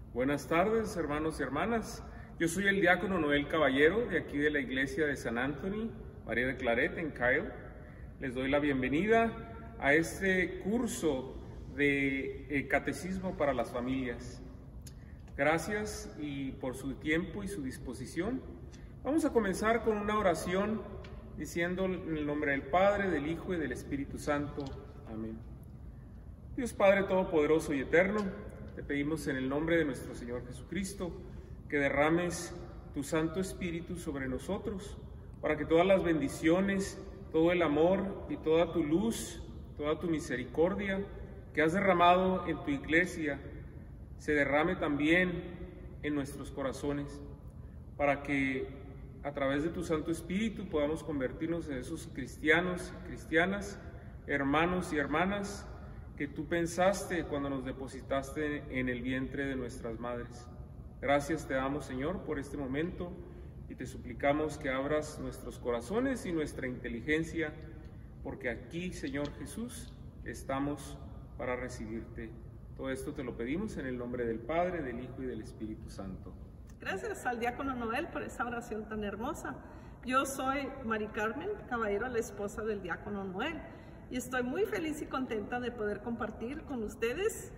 Buenas tardes, hermanos y hermanas. Yo soy el diácono Noel Caballero, de aquí de la iglesia de San Anthony, María de Claret, en Kyle. Les doy la bienvenida a este curso de catecismo para las familias. Gracias por su tiempo y su disposición. Vamos a comenzar con una oración diciendo en el nombre del Padre, del Hijo y del Espíritu Santo. Amén. Dios Padre Todopoderoso y Eterno, te pedimos en el nombre de nuestro Señor Jesucristo que derrames tu Santo Espíritu sobre nosotros para que todas las bendiciones, todo el amor y toda tu luz, toda tu misericordia que has derramado en tu iglesia se derrame también en nuestros corazones, para que a través de tu Santo Espíritu podamos convertirnos en esos cristianos y cristianas, hermanos y hermanas que tú pensaste cuando nos depositaste en el vientre de nuestras madres. Gracias te damos, Señor, por este momento y te suplicamos que abras nuestros corazones y nuestra inteligencia, porque aquí, Señor Jesús, estamos para recibirte. Todo esto te lo pedimos en el nombre del Padre, del Hijo y del Espíritu Santo. Gracias al diácono Noel por esa oración tan hermosa. Yo soy Mari Carmen Caballero, la esposa del diácono Noel, y estoy muy feliz y contenta de poder compartir con ustedes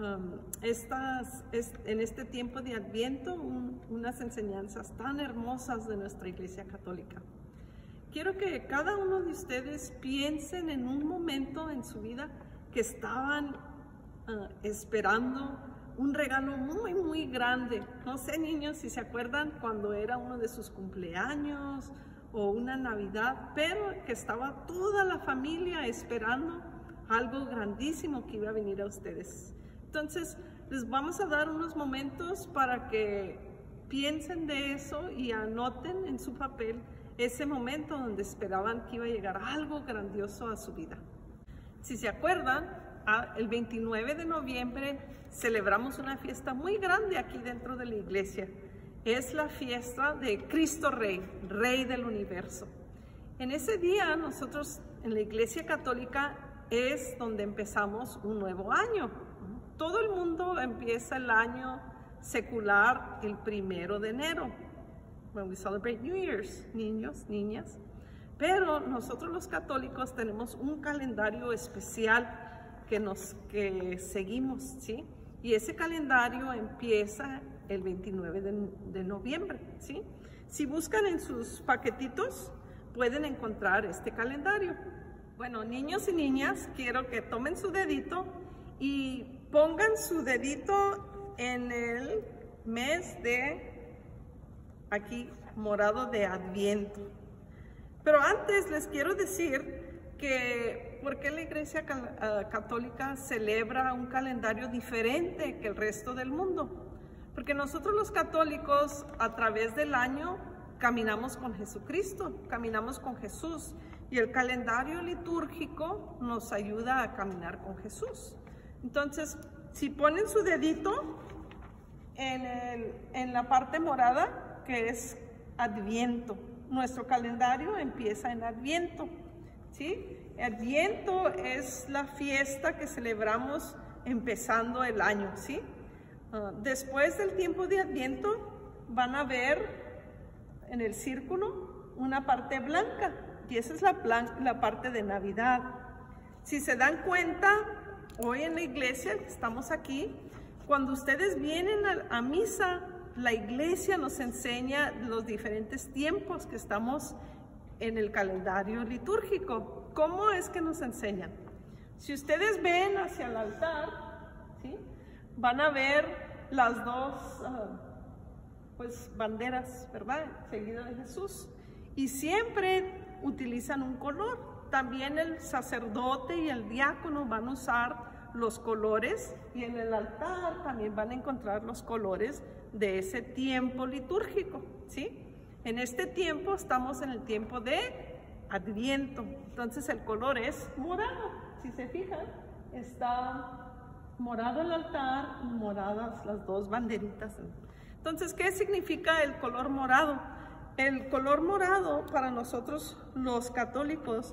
en este tiempo de Adviento unas enseñanzas tan hermosas de nuestra Iglesia Católica. Quiero que cada uno de ustedes piensen en un momento en su vida que estaban esperando un regalo muy, muy grande. No sé, niños, si se acuerdan cuando era uno de sus cumpleaños o una Navidad, pero que estaba toda la familia esperando algo grandísimo que iba a venir a ustedes. Entonces, les vamos a dar unos momentos para que piensen de eso y anoten en su papel ese momento donde esperaban que iba a llegar algo grandioso a su vida. Si se acuerdan, el 29 de noviembre celebramos una fiesta muy grande aquí dentro de la iglesia. Es la fiesta de Cristo Rey, Rey del Universo. En ese día nosotros en la Iglesia Católica es donde empezamos un nuevo año. Todo el mundo empieza el año secular el 1 de enero. When we celebrate New Year's, niños, niñas. Pero nosotros los católicos tenemos un calendario especial que seguimos, ¿sí? Y ese calendario empieza el 29 de noviembre, ¿sí? Si buscan en sus paquetitos, pueden encontrar este calendario. Bueno, niños y niñas, quiero que tomen su dedito y pongan su dedito en el mes de, aquí, morado de Adviento. Pero antes les quiero decir que ¿por qué la Iglesia Católica celebra un calendario diferente que el resto del mundo? Porque nosotros los católicos a través del año caminamos con Jesucristo, caminamos con Jesús, y el calendario litúrgico nos ayuda a caminar con Jesús. Entonces, si ponen su dedito en la parte morada, que es Adviento, nuestro calendario empieza en Adviento, ¿sí? Adviento es la fiesta que celebramos empezando el año, ¿sí? Después del tiempo de Adviento van a ver en el círculo una parte blanca, y esa es la parte de Navidad. Si se dan cuenta, hoy en la iglesia, estamos aquí, cuando ustedes vienen a misa, la iglesia nos enseña los diferentes tiempos que estamos en el calendario litúrgico. ¿Cómo es que nos enseñan? Si ustedes ven hacia el altar, ¿sí?, van a ver las dos banderas, ¿verdad?, seguidas de Jesús. Y siempre utilizan un color. También el sacerdote y el diácono van a usar los colores, y en el altar también van a encontrar los colores de ese tiempo litúrgico, ¿sí? En este tiempo estamos en el tiempo de Adviento, entonces el color es morado. Si se fijan, está morado el altar y moradas las dos banderitas. Entonces, ¿qué significa el color morado? El color morado para nosotros los católicos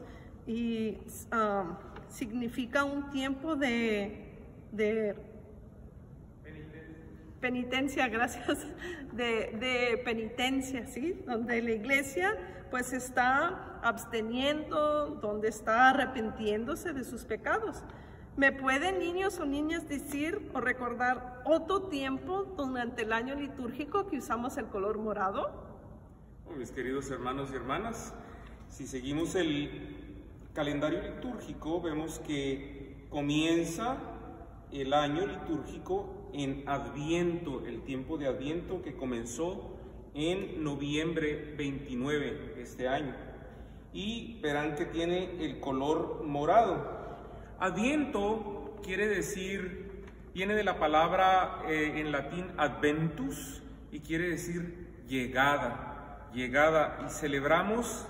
significa un tiempo de penitencia, gracias, de penitencia, ¿sí? Donde la iglesia pues está absteniendo, donde está arrepintiéndose de sus pecados. ¿Me pueden niños o niñas decir o recordar otro tiempo durante el año litúrgico que usamos el color morado? Mis queridos hermanos y hermanas, si seguimos el calendario litúrgico, vemos que comienza el año litúrgico en Adviento, el tiempo de Adviento que comenzó en noviembre 29 este año, y verán que tiene el color morado. Adviento quiere decir, viene de la palabra en latín adventus, y quiere decir llegada, y celebramos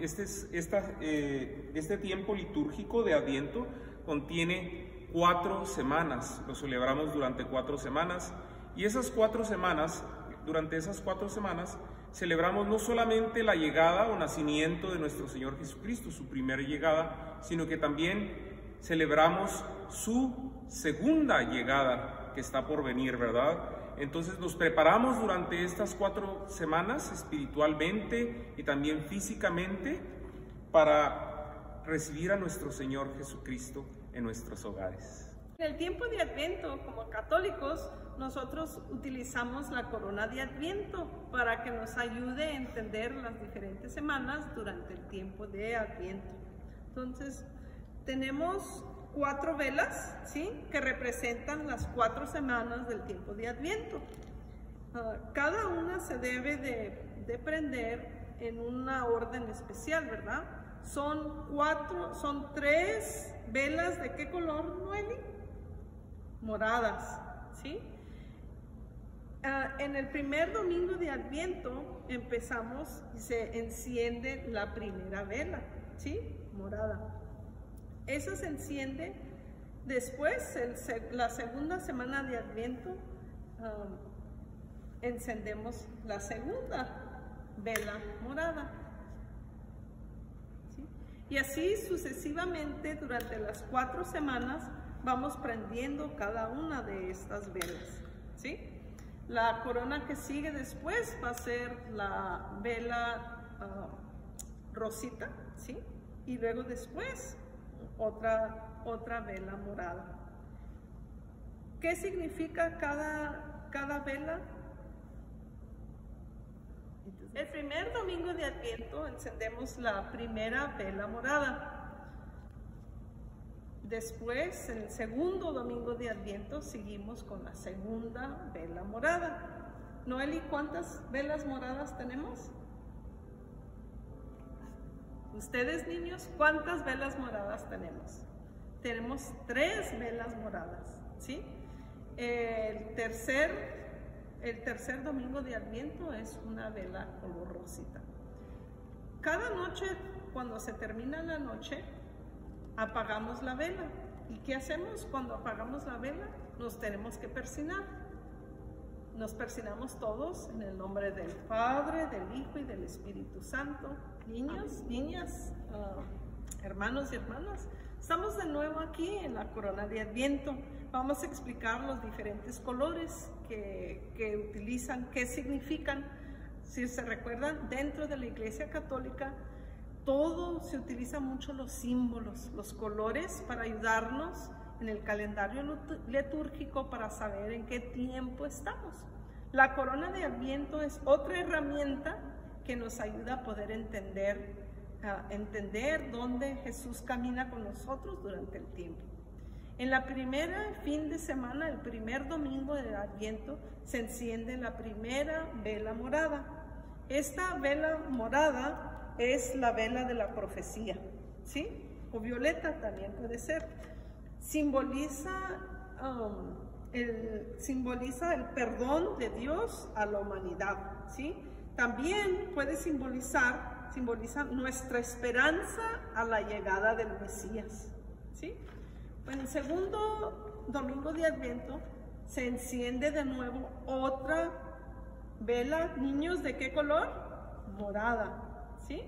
este tiempo litúrgico de Adviento contiene 4 semanas, lo celebramos durante 4 semanas, y durante esas 4 semanas celebramos no solamente la llegada o nacimiento de nuestro Señor Jesucristo, su primera llegada, sino que también celebramos su segunda llegada que está por venir, ¿verdad? Entonces nos preparamos durante estas 4 semanas espiritualmente y también físicamente para recibir a nuestro Señor Jesucristo en nuestros hogares. En el tiempo de Adviento, como católicos, nosotros utilizamos la corona de Adviento para que nos ayude a entender las diferentes semanas durante el tiempo de Adviento. Entonces, tenemos 4 velas, ¿sí?, que representan las 4 semanas del tiempo de Adviento. Cada una se debe de prender en una orden especial, ¿verdad? Son 3 velas, ¿de qué color, Noeli? Moradas, ¿sí? En el primer domingo de Adviento empezamos y se enciende la primera vela, ¿sí?, morada. Esa se enciende después, la segunda semana de Adviento, encendemos la segunda vela morada, ¿sí? Y así sucesivamente durante las 4 semanas vamos prendiendo cada una de estas velas, ¿sí? La corona que sigue después va a ser la vela rosita, ¿sí? Y luego después otra vela morada. ¿Qué significa cada vela? El primer domingo de Adviento encendemos la primera vela morada. Después, en el segundo domingo de Adviento, seguimos con la segunda vela morada. Noeli, ¿cuántas velas moradas tenemos? Ustedes, niños, ¿cuántas velas moradas tenemos? Tenemos 3 velas moradas, ¿sí? El tercer domingo de Adviento es una vela color rosita. Cada noche, cuando se termina la noche, apagamos la vela. ¿Y qué hacemos cuando apagamos la vela? Nos tenemos que persignar. Nos persignamos todos en el nombre del Padre, del Hijo y del Espíritu Santo. Niños, niñas, hermanos y hermanas, estamos de nuevo aquí en la corona de Adviento. Vamos a explicar los diferentes colores que utilizan, qué significan. Si se recuerdan, dentro de la Iglesia Católica, todo se utiliza mucho los símbolos, los colores, para ayudarnos en el calendario litúrgico para saber en qué tiempo estamos. La corona de Adviento es otra herramienta que nos ayuda a poder entender dónde Jesús camina con nosotros durante el tiempo. En la primera fin de semana, el primer domingo de Adviento, se enciende la primera vela morada. Esta vela morada es la vela de la profecía, ¿sí? O violeta también puede ser. Simboliza el perdón de Dios a la humanidad, ¿sí? También puede simbolizar nuestra esperanza a la llegada del Mesías, ¿sí? En el segundo domingo de Adviento se enciende de nuevo otra vela. Niños, ¿de qué color? Morada, ¿sí?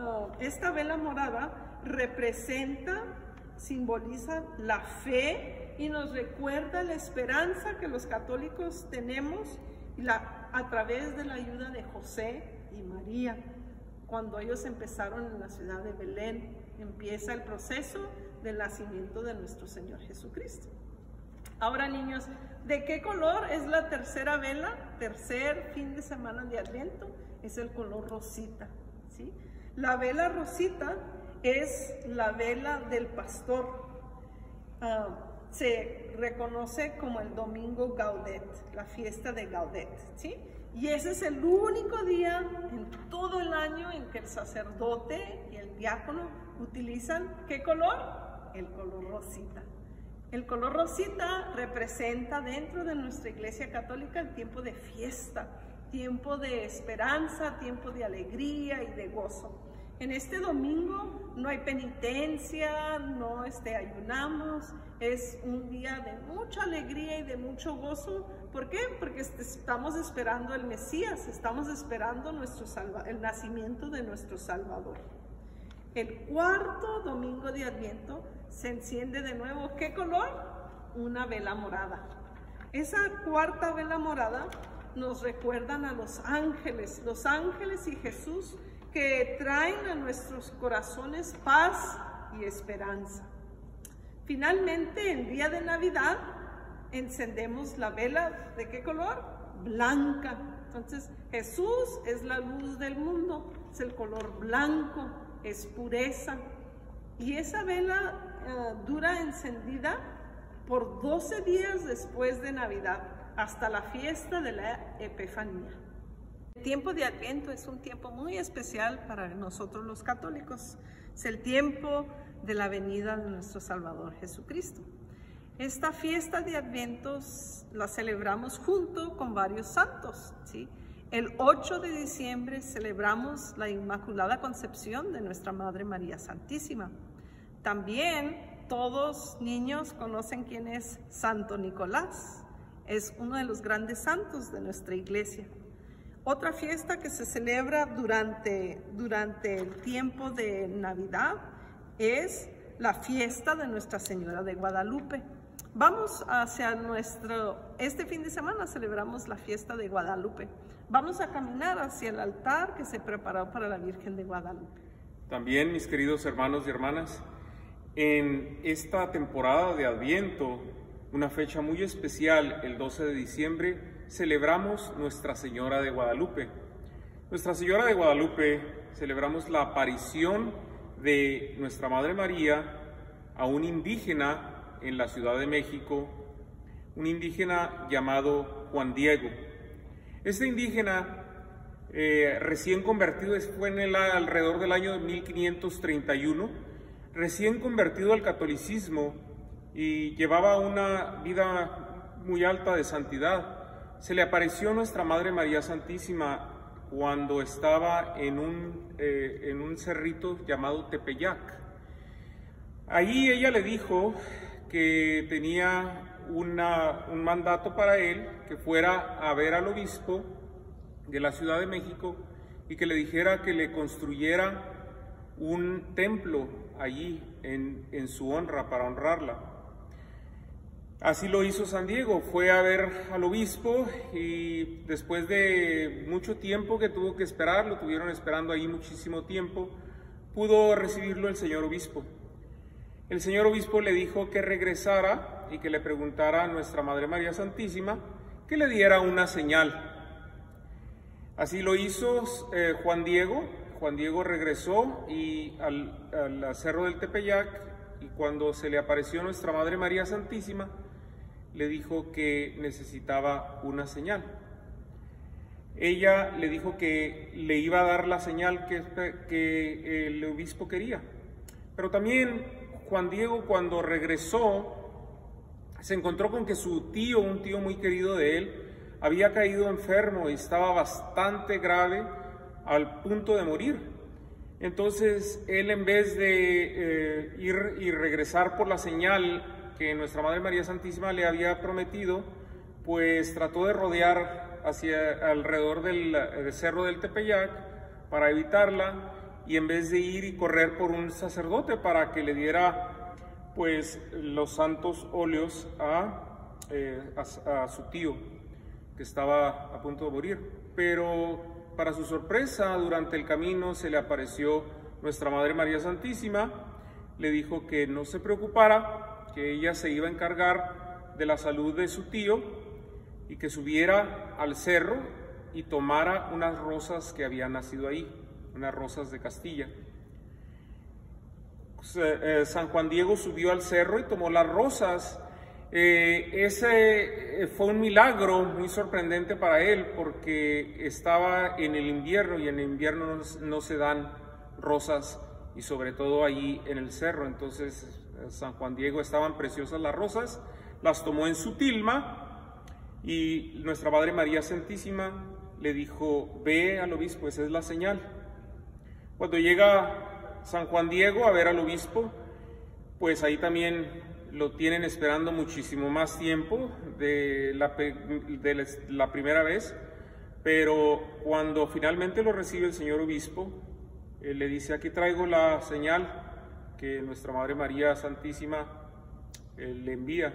Esta vela morada simboliza la fe y nos recuerda la esperanza que los católicos tenemos a través de la ayuda de José y María. Cuando ellos empezaron en la ciudad de Belén, empieza el proceso del nacimiento de nuestro Señor Jesucristo. Ahora, niños, ¿de qué color es la tercera vela? Tercer fin de semana de Adviento, es el color rosita, ¿sí? La vela rosita es la vela del pastor. Se reconoce como el domingo Gaudet, la fiesta de Gaudet, ¿sí? Y ese es el único día en todo el año en que el sacerdote y el diácono utilizan, ¿qué color? El color rosita. El color rosita representa dentro de nuestra Iglesia Católica el tiempo de fiesta, tiempo de esperanza, tiempo de alegría y de gozo. En este domingo no hay penitencia, no ayunamos, es un día de mucha alegría y de mucho gozo. ¿Por qué? Porque estamos esperando el Mesías, estamos esperando el nacimiento de nuestro Salvador. El cuarto domingo de Adviento se enciende de nuevo, ¿qué color? Una vela morada. Esa cuarta vela morada nos recuerdan a los ángeles y Jesús, que traen a nuestros corazones paz y esperanza. Finalmente, el día de Navidad, encendemos la vela, ¿de qué color? Blanca. Entonces, Jesús es la luz del mundo, es el color blanco, es pureza. Y esa vela dura encendida por 12 días después de Navidad, hasta la fiesta de la Epifanía. El tiempo de Adviento es un tiempo muy especial para nosotros los católicos. Es el tiempo de la venida de nuestro Salvador Jesucristo. Esta fiesta de Adviento la celebramos junto con varios santos, ¿sí? El 8 de diciembre celebramos la Inmaculada Concepción de nuestra Madre María Santísima. También todos niños conocen quién es Santo Nicolás. Es uno de los grandes santos de nuestra iglesia. Otra fiesta que se celebra durante el tiempo de Navidad es la fiesta de Nuestra Señora de Guadalupe. Vamos hacia este fin de semana celebramos la fiesta de Guadalupe. Vamos a caminar hacia el altar que se preparó para la Virgen de Guadalupe. También, mis queridos hermanos y hermanas, en esta temporada de Adviento, una fecha muy especial, el 12 de diciembre, celebramos Nuestra Señora de Guadalupe. Nuestra Señora de Guadalupe, celebramos la aparición de nuestra Madre María a un indígena en la Ciudad de México, un indígena llamado Juan Diego. Este indígena recién convertido, fue alrededor del año 1531, recién convertido al catolicismo y llevaba una vida muy alta de santidad. Se le apareció nuestra Madre María Santísima cuando estaba en un cerrito llamado Tepeyac. Allí ella le dijo que tenía un mandato para él, que fuera a ver al obispo de la Ciudad de México y que le dijera que le construyera un templo allí en su honra, para honrarla. Así lo hizo San Diego, fue a ver al obispo y después de mucho tiempo que tuvo que esperar, lo tuvieron esperando ahí muchísimo tiempo, pudo recibirlo el señor obispo. El señor obispo le dijo que regresara y que le preguntara a nuestra Madre María Santísima que le diera una señal. Así lo hizo Juan Diego. Juan Diego regresó al cerro del Tepeyac, y cuando se le apareció nuestra Madre María Santísima, le dijo que necesitaba una señal. Ella le dijo que le iba a dar la señal que el obispo quería. Pero también Juan Diego, cuando regresó, se encontró con que su tío, un tío muy querido de él, había caído enfermo y estaba bastante grave, al punto de morir. Entonces él, en vez de ir y regresar por la señal que nuestra Madre María Santísima le había prometido, pues trató de rodear alrededor del cerro del Tepeyac para evitarla, y en vez de ir y correr por un sacerdote para que le diera pues los santos óleos a su tío, que estaba a punto de morir. Pero para su sorpresa, durante el camino se le apareció nuestra Madre María Santísima, le dijo que no se preocupara, que ella se iba a encargar de la salud de su tío y que subiera al cerro y tomara unas rosas que habían nacido ahí, unas rosas de Castilla. San Juan Diego subió al cerro y tomó las rosas. Ese fue un milagro muy sorprendente para él, porque estaba en el invierno y en el invierno no se dan rosas, y sobre todo allí en el cerro. Entonces San Juan Diego, estaban preciosas las rosas, las tomó en su tilma, y nuestra Madre María Santísima le dijo: ve al obispo, esa es la señal. Cuando llega San Juan Diego a ver al obispo, pues ahí también lo tienen esperando muchísimo más tiempo de la primera vez, pero cuando finalmente lo recibe el señor obispo, le dice: aquí traigo la señal que nuestra Madre María Santísima le envía.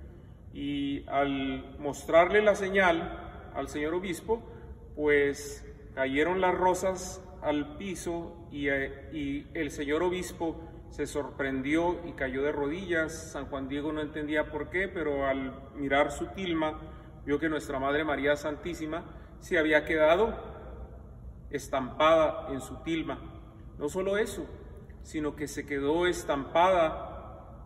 Y al mostrarle la señal al señor obispo, pues cayeron las rosas al piso, y el señor obispo se sorprendió y cayó de rodillas. San Juan Diego no entendía por qué, pero al mirar su tilma vio que nuestra Madre María Santísima se había quedado estampada en su tilma. No solo eso, sino que se quedó estampada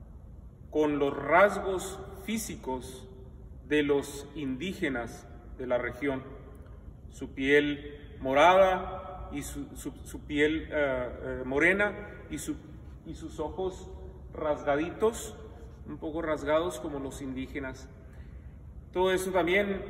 con los rasgos físicos de los indígenas de la región. Su piel morada y su piel morena, y sus ojos rasgaditos, un poco rasgados como los indígenas. Todo eso también,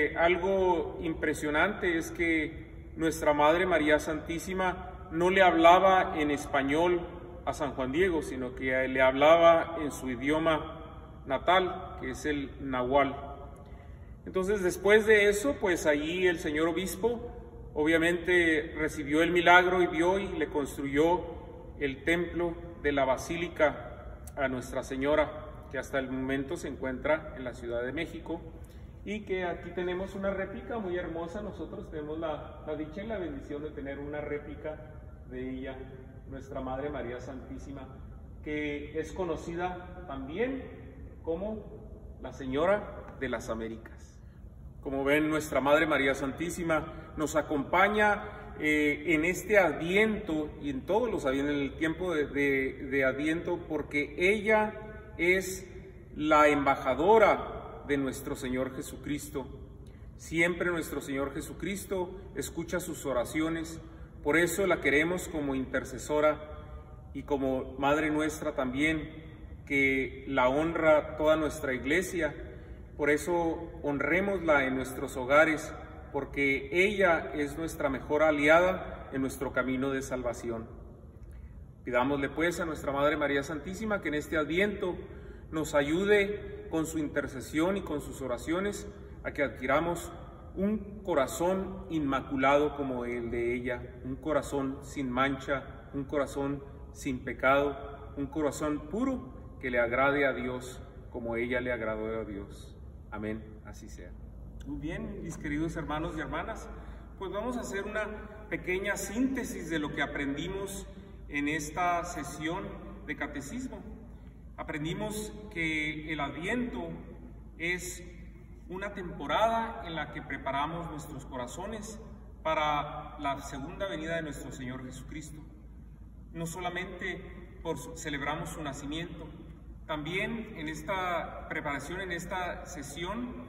algo impresionante es que nuestra Madre María Santísima no le hablaba en español a San Juan Diego, sino que le hablaba en su idioma natal, que es el nahual. Entonces, después de eso, pues allí el señor obispo obviamente recibió el milagro y vio y le construyó el templo de la Basílica a Nuestra Señora, que hasta el momento se encuentra en la Ciudad de México, y que aquí tenemos una réplica muy hermosa. Nosotros tenemos la dicha y la bendición de tener una réplica de ella, nuestra Madre María Santísima, que es conocida también como la Señora de las Américas. Como ven, nuestra Madre María Santísima nos acompaña en este Adviento y en todos los Advientos, en el tiempo de Adviento, porque ella es la embajadora de nuestro Señor Jesucristo. Siempre nuestro Señor Jesucristo escucha sus oraciones, por eso la queremos como intercesora y como Madre nuestra también, que la honra toda nuestra Iglesia. Por eso honrémosla en nuestros hogares, porque ella es nuestra mejor aliada en nuestro camino de salvación. Pidámosle pues a nuestra Madre María Santísima que en este Adviento nos ayude con su intercesión y con sus oraciones a que adquiramos un corazón inmaculado como el de ella, un corazón sin mancha, un corazón sin pecado, un corazón puro que le agrade a Dios como ella le agradó a Dios. Amén, así sea. Muy bien, mis queridos hermanos y hermanas, pues vamos a hacer una pequeña síntesis de lo que aprendimos en esta sesión de catecismo. Aprendimos que el Adviento es una temporada en la que preparamos nuestros corazones para la segunda venida de nuestro Señor Jesucristo. No solamente celebramos su nacimiento, también en esta preparación, en esta sesión,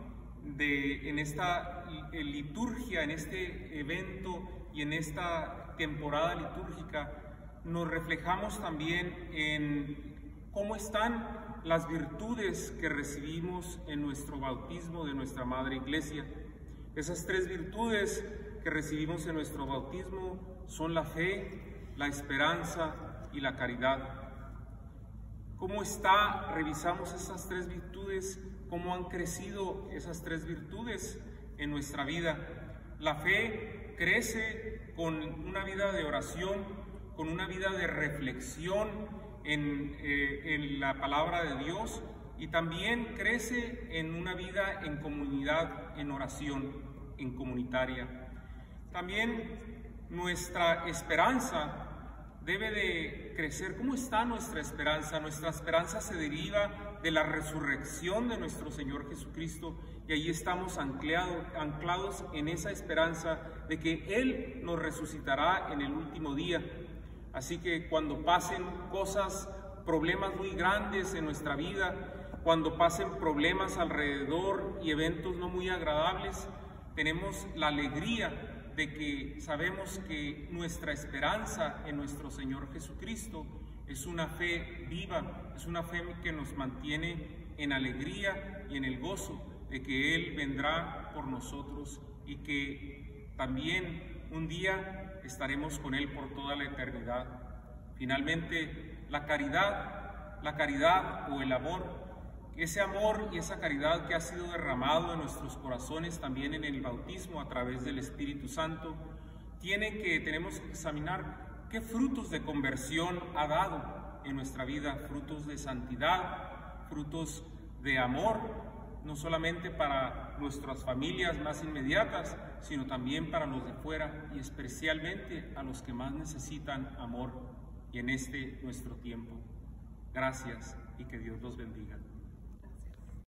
en esta liturgia, en este evento y en esta temporada litúrgica, nos reflejamos también en cómo están las virtudes que recibimos en nuestro bautismo de nuestra Madre Iglesia. Esas tres virtudes que recibimos en nuestro bautismo son la fe, la esperanza y la caridad. ¿Cómo está? Revisamos esas tres virtudes, cómo han crecido esas tres virtudes en nuestra vida. La fe crece con una vida de oración, con una vida de reflexión en la palabra de Dios y también crece en una vida en comunidad, en oración, en comunitaria. También nuestra esperanza debe de crecer. ¿Cómo está nuestra esperanza? Nuestra esperanza se deriva de la resurrección de nuestro Señor Jesucristo y ahí estamos anclados en esa esperanza de que Él nos resucitará en el último día. Así que cuando pasen problemas muy grandes en nuestra vida, cuando pasen problemas alrededor y eventos no muy agradables, tenemos la alegría de que sabemos que nuestra esperanza en nuestro Señor Jesucristo es una fe viva, es una fe que nos mantiene en alegría y en el gozo de que Él vendrá por nosotros y que también un día estaremos con Él por toda la eternidad. Finalmente, la caridad o el amor, ese amor y esa caridad que ha sido derramado en nuestros corazones también en el bautismo a través del Espíritu Santo, tenemos que examinar qué frutos de conversión ha dado en nuestra vida, frutos de santidad, frutos de amor, no solamente para nuestras familias más inmediatas, sino también para los de fuera y especialmente a los que más necesitan amor y en nuestro tiempo. Gracias y que Dios los bendiga.